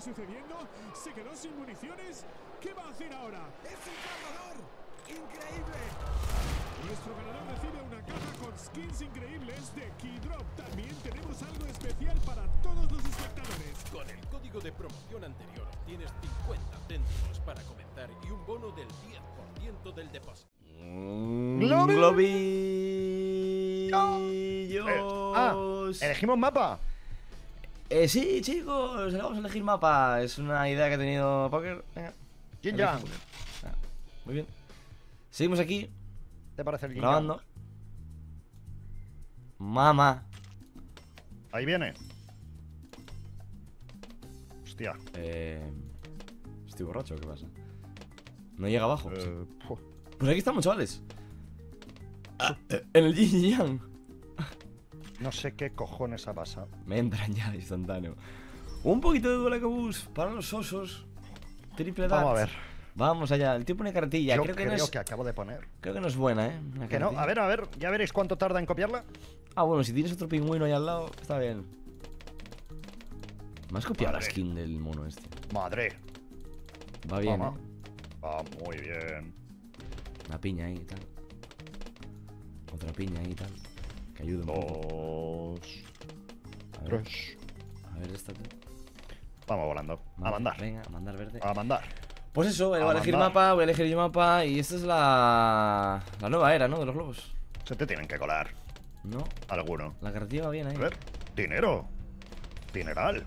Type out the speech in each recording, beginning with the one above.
sucediendo? ¿Se quedó sin municiones? ¿Qué va a hacer ahora? ¡Es un cargador! ¡Increíble! Nuestro ganador recibe una caja con skins increíbles de Keydrop. También tenemos algo especial para todos los espectadores. Con el código de promoción anterior obtienes 50 céntimos para comentar y un bono del 10% del depósito. Globillos. ¿Elegimos mapa? Sí, chicos, vamos a elegir mapa. Es una idea que ha tenido Poker. Venga. Yin Yang. Muy bien. Seguimos aquí, ¿Te parece el Yin grabando. Yang? Mamá. Ahí viene. Hostia. Estoy borracho, ¿qué pasa? ¿No llega abajo? Sí. Puf. Pues aquí estamos, chavales. En el Yin Yang. No sé qué cojones ha pasado. Me entran ya instantáneo. Un poquito de Duelacabús para los osos. Triple dat. Vamos a ver. Vamos allá. El tío pone cartilla. Yo creo que no es, acabo de poner. creo que no es buena, ¿eh? Una Que no, cartilla. a ver, ya veréis cuánto tarda en copiarla. Ah, bueno, si tienes otro pingüino ahí al lado, está bien. ¿Me has copiado la Madre. skin del mono este? Madre. Va bien, Toma. ¿eh? Va muy bien. Una piña ahí y tal. Otra piña ahí y tal. Que ayude un poco. 2, A ver, 3. a ver esta, tío. Vamos volando. A Vale, mandar. Venga, a mandar verde. A mandar. Pues eso, voy a elegir mandar. mapa, voy a elegir yo mapa. Y esta es la nueva era, ¿no? De los globos. Se te tienen que colar. ¿No? Alguno. La cartilla va bien ahí. A ver. Dinero. Dineral.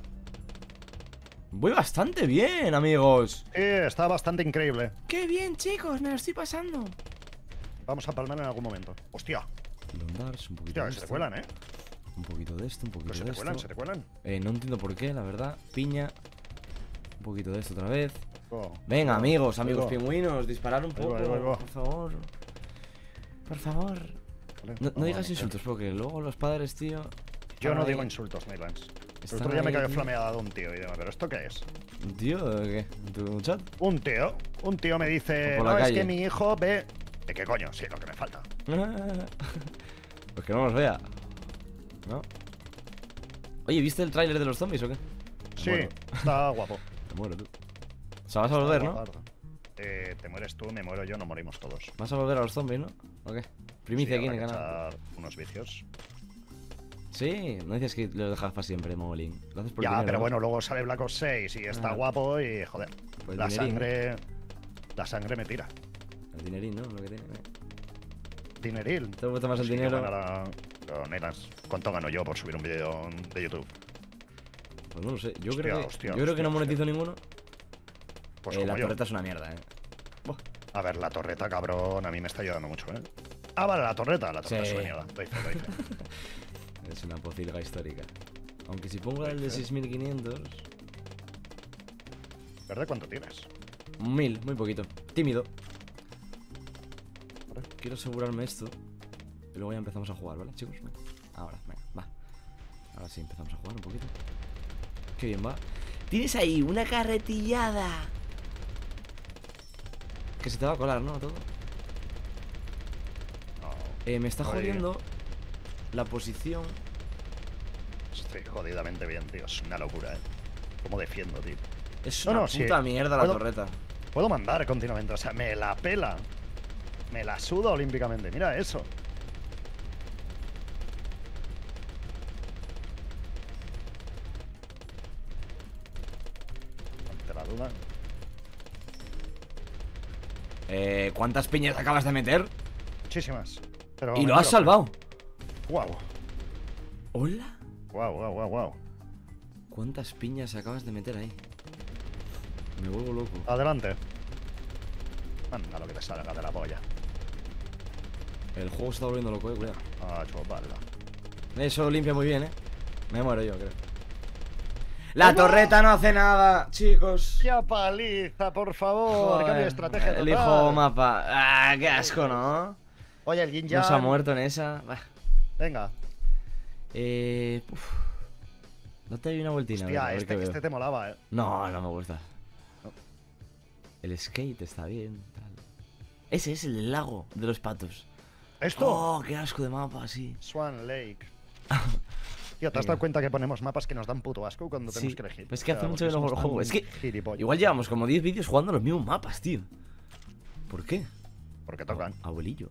Voy bastante bien, amigos. Sí, está bastante increíble. ¡Qué bien, chicos! Me lo estoy pasando. Vamos a palmar en algún momento. Hostia. Londars, un poquito Hostia, de que se te esto. cuelan, ¿eh? Un poquito de esto, un poquito Pero se de te cuelan, esto. se te cuelan. No entiendo por qué, la verdad. Piña. Un poquito de esto otra vez. Oh, Venga, oh, amigos, ahí amigos va. pingüinos, disparar un Ahí va, poco, ahí va, ahí va. por favor. Por favor. Vale, No vamos digas a- insultos, porque luego los padres, tío. Yo no están digo ahí. insultos, Neylands. El Están otro día me ahí, cayó tío. flameada de un tío y demás, ¿pero esto qué es? Tío, ¿qué? ¿En tu chat? Un tío me dice, O por la no, es calle. que mi hijo ve... ¿De qué coño? Sí, lo que me falta. Pues que no los vea. ¿No? Oye, ¿viste el tráiler de los zombies o qué? Sí, muero. está guapo. Te muero tú. O sea, vas a volver, ¿no? Guapardo. Te mueres tú, me muero yo, no morimos todos. Vas a volver a los zombies, ¿no? ¿O qué? Primicia Sí, aquí en el habrá que canal. echar unos vicios. Sí, no dices que lo dejas para siempre, Mogolín. Lo haces por Ya, dinero, pero ¿no? bueno, luego sale Black Ops 6 y está Ah. guapo y, joder, Pues la dinerín, sangre... La sangre me tira. El dinerín, ¿no? Lo que tiene. Dineril. ¿Te gusta más el Sí que dinero? ganará- Pero, Neylands, ¿cuánto gano yo por subir un vídeo de YouTube? Pues no lo sé. Yo Hostia, creo que, hostia, yo creo que hostia, no monetizo ninguno. Pues La como yo. torreta es una mierda, A ver, la torreta, cabrón, a mí me está ayudando mucho, ¿eh? Ah, vale, la torreta Sí. es una mierda. Doy fe, doy fe. Es una pocilga histórica. Aunque si pongo el de 6500. ¿Verdad cuánto tienes? 1000, muy poquito. Tímido. Vale. Quiero asegurarme esto. Y luego ya empezamos a jugar, ¿vale, chicos? Venga. Ahora, venga, va. Ahora sí empezamos a jugar un poquito. Qué bien va. Tienes ahí una carretillada. Que se te va a colar, ¿no? Todo. No, Me está Ay. jodiendo la posición. estoy jodidamente bien, tío. Es una locura, ¿eh? ¿Cómo defiendo, tío? Es No, una no, sí. puta mierda la Puedo- torreta. Puedo mandar continuamente, o sea, me la pela. Me la suda olímpicamente. Mira eso. Ante la duda. ¿Cuántas piñas acabas de meter? Muchísimas. Pero Y lo has salvado. Wow. ¿Hola? Wow. ¿Cuántas piñas acabas de meter ahí? Me vuelvo loco. Adelante. Anda lo que te salga de la polla. El juego se está volviendo loco, cuidado. Ah, chuparla. Eso limpia muy bien, Me muero yo, creo. ¡La torreta no hace nada, chicos! ¡Ya paliza, por favor! Cambio de estrategia total. Elijo mapa. ¡Ah, qué asco, ¿no? Oye, el Yin No se ha Yang. muerto en esa. Bah. Venga. Date ahí una vueltina. a ver, a Hostia, ver qué veo. este te molaba, eh. No, no me gusta. No. El skate está bien, tal. Ese es el lago de los patos. ¿Esto? Oh, qué asco de mapa, sí. Swan Lake. Tío, ¿te has Venga. dado cuenta que ponemos mapas que nos dan puto asco cuando tenemos Sí, que elegir? pero es que O sea, hace mucho que porque no somos juego. tan Es que gilipollas. igual llevamos como 10 vídeos jugando los mismos mapas, tío. ¿Por qué? Porque tocan. Abuelillo.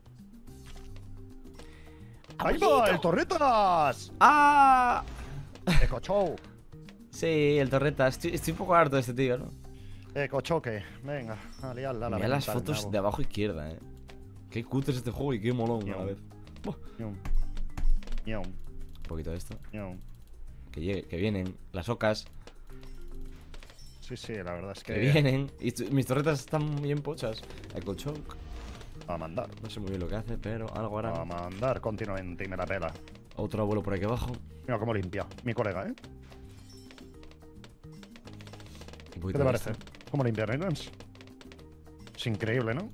¡Ahí va, el Torretas! ¡Ah! Ecochow. Sí, el torreta. Estoy un poco harto de este tío, ¿no? Ecochoque. Venga, a liarla. Mira las fotos de abajo izquierda, Qué cutre es este juego y qué molón a la vez. Buah. Un poquito de esto. Que vienen las ocas. Sí, sí, la verdad es Que que... vienen. Y mis torretas están bien pochas. Echo Choke. A mandar. No sé muy bien lo que hace, pero algo hará. A mandar continuamente y me la pela. Otro abuelo por aquí abajo. Mira cómo limpia. Mi colega, ¿eh? Un ¿Qué poquito te de parece? esto. ¿Cómo limpia Nylons? Es increíble, ¿no?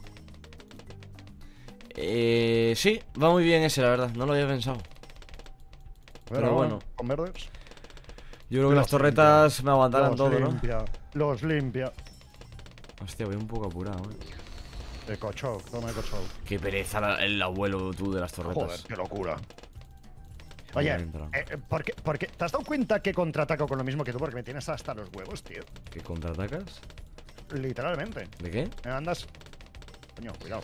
Sí, va muy bien ese, la verdad. No lo había pensado. Pero bueno. Con verdes. Yo creo que las torretas me aguantarán todo, ¿no? Los limpia. Hostia, voy un poco apurado, Ecochow, toma Ecochow. Qué pereza el abuelo tú de las torretas. Joder, qué locura. Ya Oye, entra. ¿por qué? ¿Te has dado cuenta que contraataco con lo mismo que tú? Porque me tienes hasta los huevos, tío. ¿Qué contraatacas? Literalmente. ¿De qué? Me andas... Coño, cuidado.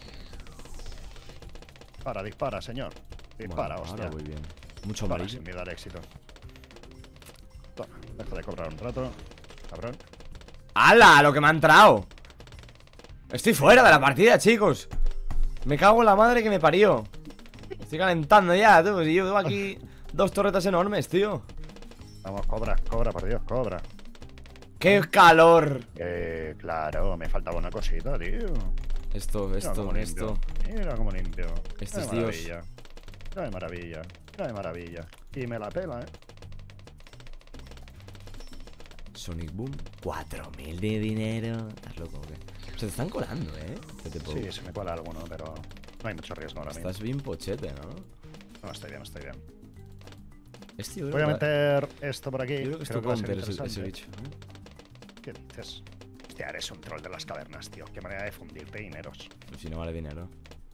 Dispara, señor. Dispara, Bueno, hostia. ahora voy bien. Mucho Para amarillo. sin miedo al éxito. Toma, deja de cobrar un rato. Cabrón. ¡Hala! Lo que me ha entrado. Estoy fuera de la partida, chicos. Me cago en la madre que me parió. Estoy calentando ya, tú. Y yo veo aquí 2 torretas enormes, tío. Vamos, cobra, por Dios, cobra. ¡Qué calor! Claro, me faltaba una cosita, tío. Esto. Mira cómo limpio. Estos Mira de tíos. maravilla. Mira de maravilla. Mira de maravilla. Y me la pela, Sonic Boom. 4.000 de dinero. ¿Estás loco o qué? Se te están colando, Sí, se me cuela alguno, pero no hay mucho riesgo ahora mismo. Estás bien pochete, ¿no? No, estoy bien, estoy bien. Este yo Voy a creo que- meter esto por aquí. Yo creo que es tu va a ser counter ese interesante. bicho. ¿Qué dices? Hostia, eres un troll de las cavernas, tío. Qué manera de fundirte dineros. Pues si no vale dinero.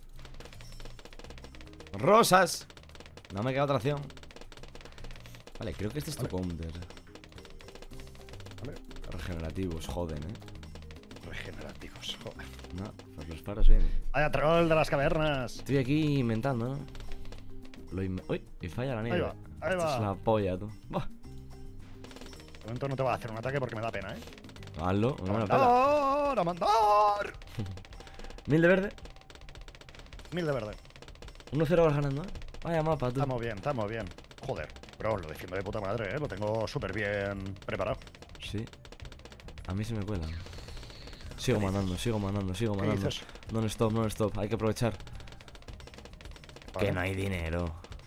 ¡Rosas! No me queda otra opción. Vale, creo que este es tu counter. Vale. Regenerativos, joden, Regenerativos, joder. No, pues los paros bien. ¡Vaya troll de las cavernas! Estoy aquí inventando, ¿no? Uy, y falla la nieve. va, ahí Esto va. es la polla, tú. Buah. De momento no te voy a hacer un ataque porque me da pena, Hazlo, no me la pela. ¡A mandar! ¡A mandar! 1000 de verde. 1000 de verde. 1-0 vas ganando, Vaya mapa, tú. Estamos bien, estamos bien. Joder, bro, lo defiendo de puta madre, Lo tengo súper bien preparado. Sí. A mí se me cuelan. Sigo mandando. ¿Qué dices? Non stop. Hay que aprovechar. Vale. Que no hay dinero.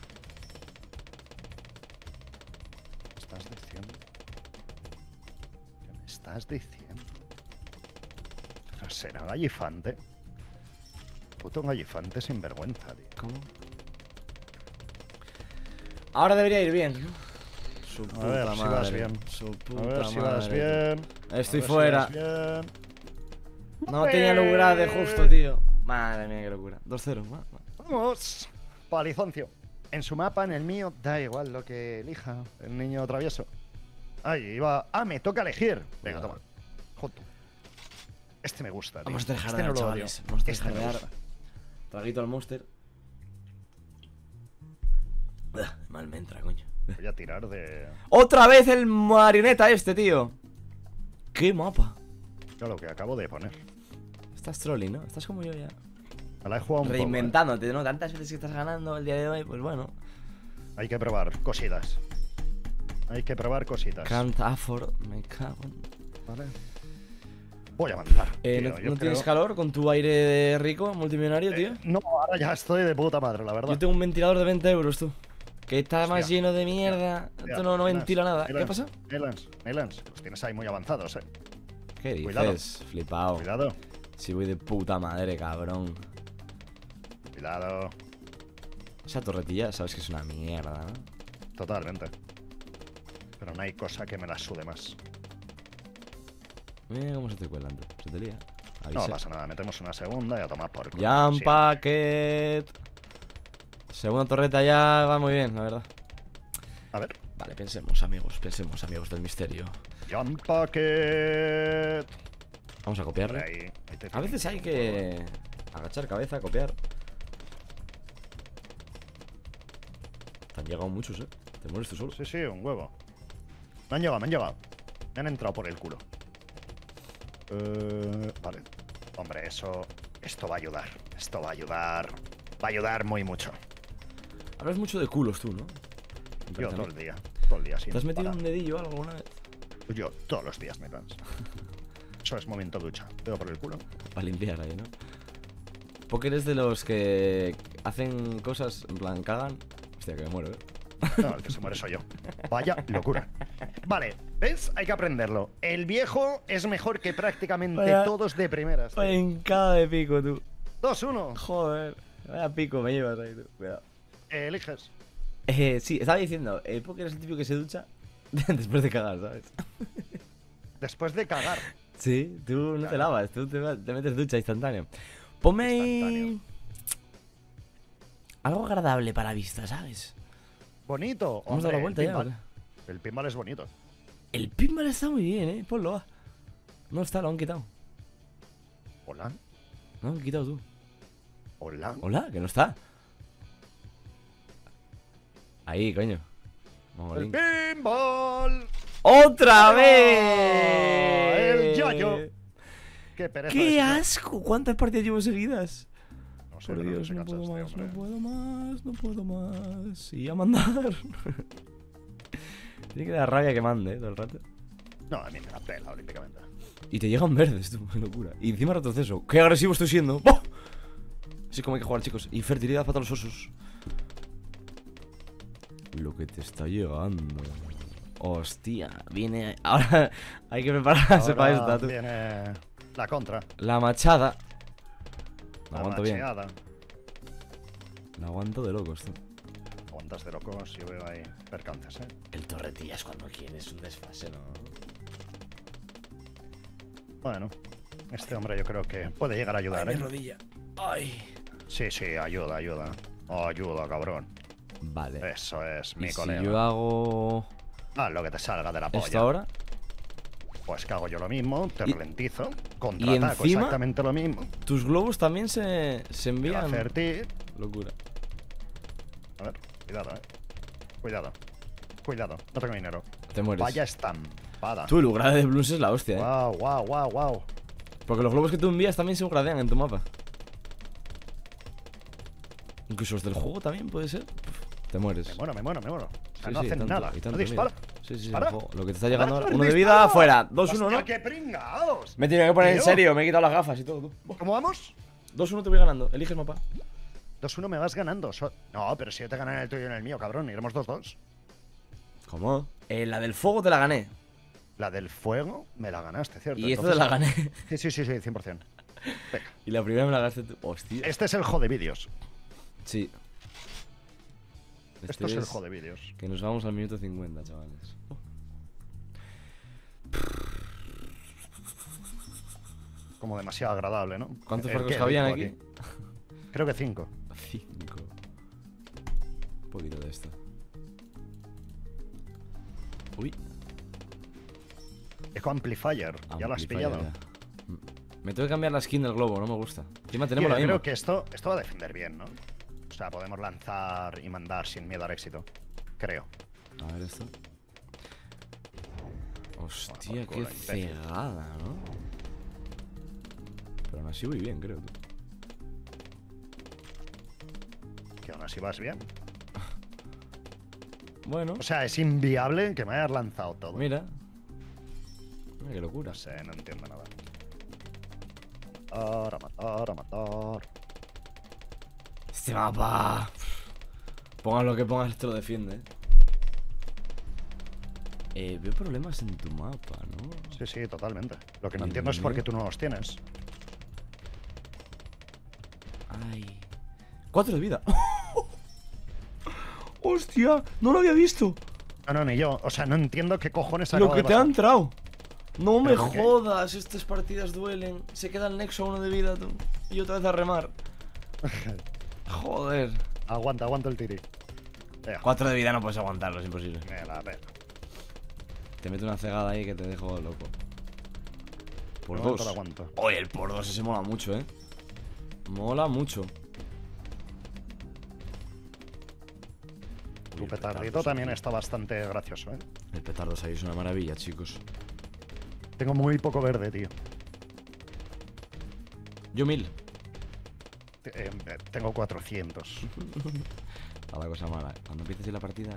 ¿Qué estás diciendo? ¿Qué me estás diciendo? ¿No será gallifante? Puto gallifante sin vergüenza, tío. ¿Cómo? Ahora debería ir bien, ¿no? Su puta ver si madre. vas bien. Su A puta ver si vas madre. bien. Estoy A ver si fuera. vas bien. No tenía lugar de justo, tío. Madre mía, qué locura. 2-0. Vamos. Palizoncio. En su mapa, en el mío, da igual lo que elija el niño travieso. Ahí iba. Ah, me toca elegir. Venga, Cuidado. toma. Joto. Este me gusta, tío. Vamos a dejar este de no lo odio. chavales. Vamos a Este me dejar gusta. Traguito al monster. Mal me entra, coño. Voy a tirar de... ¡Otra vez el marioneta este, tío! ¡Qué mapa! Yo lo que acabo de poner. Estás trolling, ¿no? Estás como yo ya. Me la he jugado un poco, Reinventándote, ¿no? Tantas veces que estás ganando el día de hoy, pues bueno. Hay que probar cositas. Hay que probar cositas. Can't afford, me cago en... Vale. Voy a mandar. ¿No, tío, no yo tienes creo- calor con tu aire de rico, multimillonario, tío? No, ahora ya estoy de puta madre, la verdad. Yo tengo un ventilador de 20 euros, tú. Que está más Hostia. lleno de mierda. Esto no ventila nada. ¿Qué pasa? Nylons, los tienes ahí muy avanzados, ¿Qué dices? Cuidado. Flipao. Cuidado, Si voy de puta madre, cabrón. cuidado. Esa torretilla, sabes que es una mierda, ¿no? Totalmente. Pero no hay cosa que me la sude más. Mira cómo se te cuelan, tú. Se te lía. No Avisa. pasa nada, metemos una segunda y a tomar por culo. Jump Sí. packet. Segunda torreta ya va muy bien, la verdad. A ver. Vale, pensemos, amigos del misterio. Jump Packet. Vamos a copiarle. Ahí te A veces hay que agachar cabeza, copiar. Te han llegado muchos, Te mueres tú solo. Sí, sí, un huevo. Me han llegado. Me han entrado por el culo. Vale. Hombre, esto va a ayudar. Esto va a ayudar. Va a ayudar muy mucho. Hablas mucho de culos tú, ¿no? Yo todo el día sin ¿Te has metido parar. un dedillo o algo alguna vez? Yo todos los días me canso. Eso es momento ducha. Dedo por el culo. Para limpiar ahí, ¿no? Porque eres de los que hacen cosas, en plan, cagan. Hostia, que me muero, No, el que se muere soy yo. Vaya locura. Vale, ¿ves? Hay que aprenderlo. El viejo es mejor que prácticamente Vaya- todos de primeras. tío. Encada de pico, tú. 2-1. Joder. Vaya pico me llevas ahí, tú. Cuidado. Eliges. Sí, estaba diciendo, porque eres el típico que se ducha después de cagar, ¿sabes? Después de cagar. Sí, tú no te lavas, tú te metes ducha instantáneo. Ponme ahí Instantáneo. algo agradable para la vista, ¿sabes? Bonito. Vamos a dar la vuelta el ya, pinball. ¿vale? El pinball es bonito. El pinball está muy bien, ponlo, va. No está, lo han quitado. Hola. No, lo han quitado tú. Hola. Hola, que no está. Ahí, coño. El Mongolín. pinball. ¡Otra ¡Ahí va! vez! El yayo. Qué pereza. de ¡Qué señor. asco! ¿Cuántas partidas llevo seguidas? No sé, Por pero Dios, se no cansa puedo este más, hombre. no puedo más, no puedo más. Y a mandar. Tiene que dar rabia que mande, todo el rato. No, a mí me la pela olímpicamente. Y te llegan verdes, tú, qué locura. Y encima retroceso. ¡Qué agresivo estoy siendo! ¡Oh! Así como hay que jugar, chicos. Y fertilidad para los osos. Lo que te está llegando. Hostia, viene. Ahora hay que prepararse para Ahora esta, tú. viene la contra. La machada. La La aguanto bien. macheada. La aguanto de locos, tú. Aguantas de locos, yo veo ahí percances, El torretillas cuando quieres un desfase, ¿no? Bueno, este hombre yo creo que puede llegar a ayudar, Ay, mi rodilla. Ay. Sí, sí, ayuda. Ayuda, cabrón. Vale. Eso es, Y mi si colega. yo hago Ah, lo que te salga de la polla. esto ahora. Pues que hago yo lo mismo, te Y- ralentizo, contraataco encima- exactamente lo mismo. Tus globos también se Te va a envían. hacer ti. Locura. A ver, cuidado, Cuidado, no tengo dinero. Te mueres. Vaya estampada. Tú, el grade de blues es la hostia, Wow. Porque los globos que tú envías también se gradean en tu mapa. Incluso los del juego también, puede ser. Uf, te mueres. Me muero. O sea, Sí, no sí, hacen tanto, nada. y tanto, No mira. dispara. Sí, Para. el juego. Lo que te está llegando Para, ahora. Uno de dispara. vida, fuera. 2-1, Hostia, ¿no? ¡Qué pringados! Me he tenido que poner en Tío. serio, me he quitado las gafas y todo, tú. ¿Cómo vamos? 2-1 te voy ganando. Eliges mapa. 2-1 me vas ganando. No, pero si yo te gané en el tuyo y en el mío, cabrón. Iremos 2-2. ¿Cómo? La del fuego te la gané. La del fuego me la ganaste, ¿cierto? Y esta te la gané. Sí, 100%. Venga. Y la primera me la ganaste tú. Hostia. Este es el jodevídeos. Sí. Esto es el jodevídeos. Que nos vamos al minuto 50, chavales. Como demasiado agradable, ¿no? ¿Cuántos ¿El barcos qué? cabían Digo aquí? Creo que 5. 5. Un poquito de esto. Uy. Eco Amplifier. Ya lo has amplifier pillado. ya. Me tengo que cambiar la skin del globo, no me gusta. Encima Tío, tenemos la yo misma. creo que esto va a defender bien, ¿no? O sea, podemos lanzar y mandar sin miedo al éxito. Creo. A ver esto. Hostia, Bueno, por qué culo, imbécil. cegada, ¿no? Pero aún así voy bien, creo. Tú. Que aún así vas bien. Bueno, O sea, es inviable que me hayas lanzado todo. mira. Mira qué locura. No sé, no entiendo nada. Matar. Este mapa. Pongas lo que pongas, te lo defiende. Veo problemas en tu mapa, ¿no? Sí, totalmente. Lo que no ¿Y el entiendo es por qué mío? tú no los tienes. Ay. 4 de vida. ¡Hostia! No lo había visto. No, ni yo. O sea, no entiendo qué cojones Lo acaba que de te ha pasar. entrado. No me ¿Pero por qué? jodas, estas partidas duelen. Se queda el nexo a 1 de vida, tú. Y otra vez a remar. Joder. Aguanta el tiri. Venga, 4 de vida no puedes aguantarlo, es imposible. me la pela. Te meto una cegada ahí que te dejo loco. Por De 2. momento lo aguanto. Oye, el por 2 ese mola mucho, Mola mucho. Uy, Tu el petardito también está bastante gracioso, ¿eh? El petardo ahí es una maravilla, chicos. Tengo muy poco verde, tío. Yo 1000. Tengo 400. A la cosa mala. Cuando empieces la partida.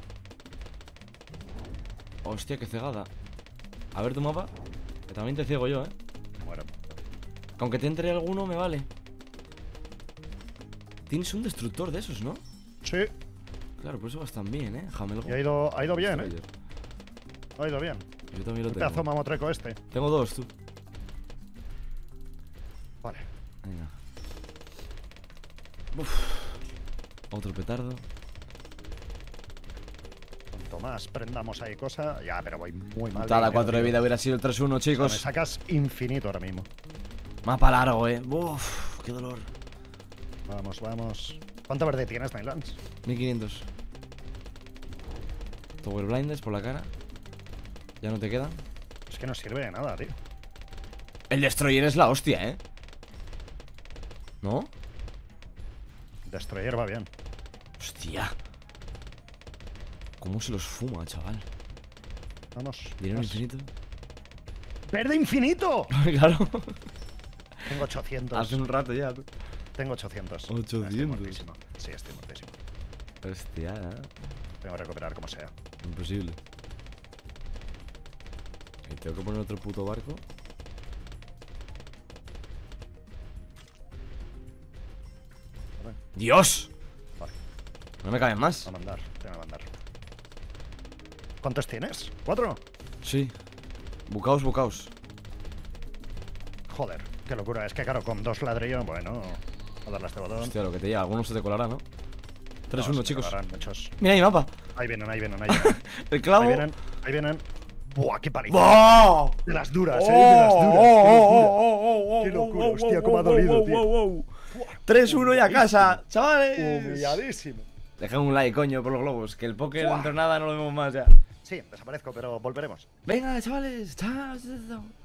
Hostia, qué cegada. A ver tu mapa. Que también te ciego yo, Me muero. Que aunque te entre alguno, me vale. Tienes un destructor de esos, ¿no? Sí, Claro, por eso vas tan bien, Jamelgo. y ha ido bien, ¿eh? Ha ido bien. Yo también lo El pedazo tengo. mamotreco este. Tengo 2, tú. Vale. Venga. Uf. Otro petardo. Cuanto más prendamos ahí cosa. Ya, pero voy muy mal. Putada, dinero, 4 de tío. vida hubiera sido el 3-1, O sea, me chicos. sacas infinito ahora mismo. Mapa largo, Uf, qué dolor. Vamos, vamos. ¿Cuánto verde tienes, Nylands? 1500. Tower blinders por la cara. Ya no te quedan. Es que no sirve de nada, tío. El destroyer es la hostia, ¿No? Destroyer va bien. Hostia. ¿Cómo se los fuma, chaval? Vamos. ¿Dinero más. infinito? ¡Verde infinito! Claro. Tengo 800. Hace un rato ya, tú. Tengo 800. 800. Estoy muertísimo. Sí, estoy muertísimo. Hostia, Tengo que recuperar como sea. imposible. Y tengo que poner otro puto barco. Vale. ¡Dios! Vale. No me caben más. A mandar. Tengo que mandar. ¿Cuántos tienes? ¿4? Sí. Bucaos, bucaos. Joder, qué locura. Es que claro, con 2 ladrillos, bueno, a darle a este botón. Hostia, lo que te llega. Algunos se te colará, ¿no? 3-1, No, se chicos. acabarán muchos. Mira mi mapa. Ahí vienen, ahí vienen, ahí vienen. El clavo. Ahí vienen, ahí vienen. Buah, qué paliza. ¡Oh! De las duras, de las duras. Qué locura, hostia, cómo ha dolido, tío. 3-1 y a casa, chavales. Humilladísimo. Dejad un like, coño, por los globos. Que el póker Buah. dentro de nada no lo vemos más ya. Sí, desaparezco, pero volveremos. Venga, chavales. Chao, chao, chao.